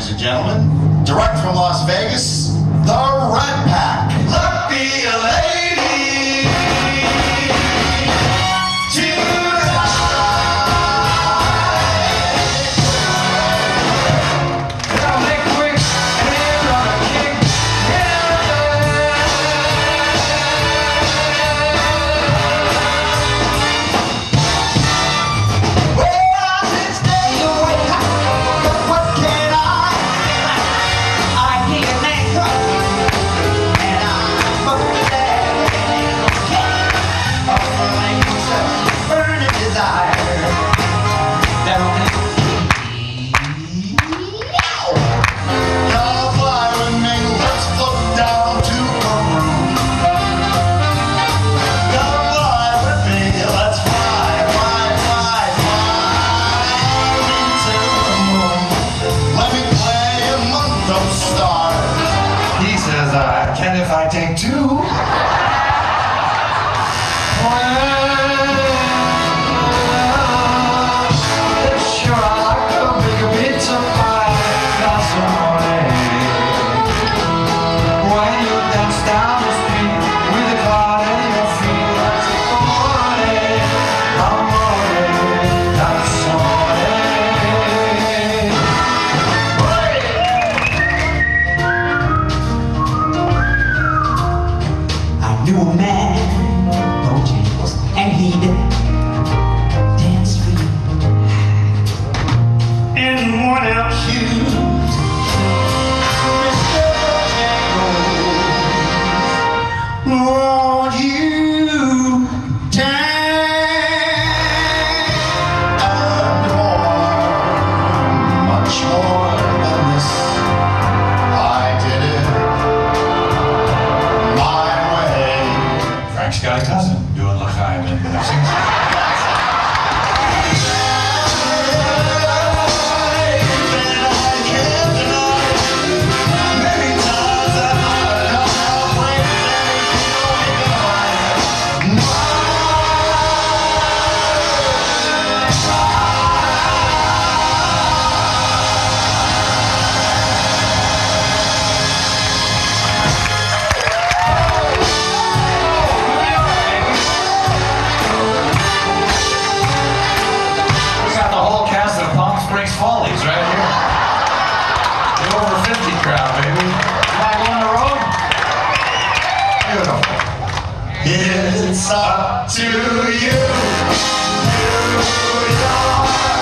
ladies and gentlemen, direct from Las Vegas, the Rat Pack. Look, be a lady tonight. I'll make quick and end on a kick. Can if I take two? Sure, I like a bigger pizza pie. That's the morning. When you dance down the street with a card in your feet, that's the morning. That's the Knew a man, Bojangles, and he'd dance for you. In worn-out shoes, Mr. Bojangles, won't you dance? And more, much more than this, I did it my way. Frank's got a cousin doing L'chaim and Follies right here. The over 50 crowd, baby. Back on the road. Beautiful. it's up to you, New York.